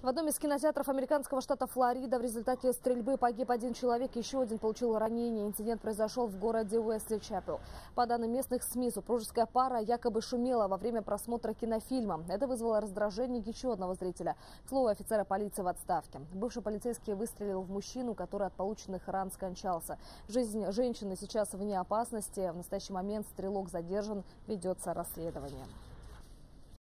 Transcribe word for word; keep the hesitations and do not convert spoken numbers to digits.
В одном из кинотеатров американского штата Флорида в результате стрельбы погиб один человек, еще один получил ранение. Инцидент произошел в городе Уэсли-Чапел. По данным местных СМИ, супружеская пара якобы шумела во время просмотра кинофильма. Это вызвало раздражение еще одного зрителя. К слову, офицера полиции в отставке. Бывший полицейский выстрелил в мужчину, который от полученных ран скончался. Жизнь женщины сейчас вне опасности. В настоящий момент стрелок задержан, ведется расследование.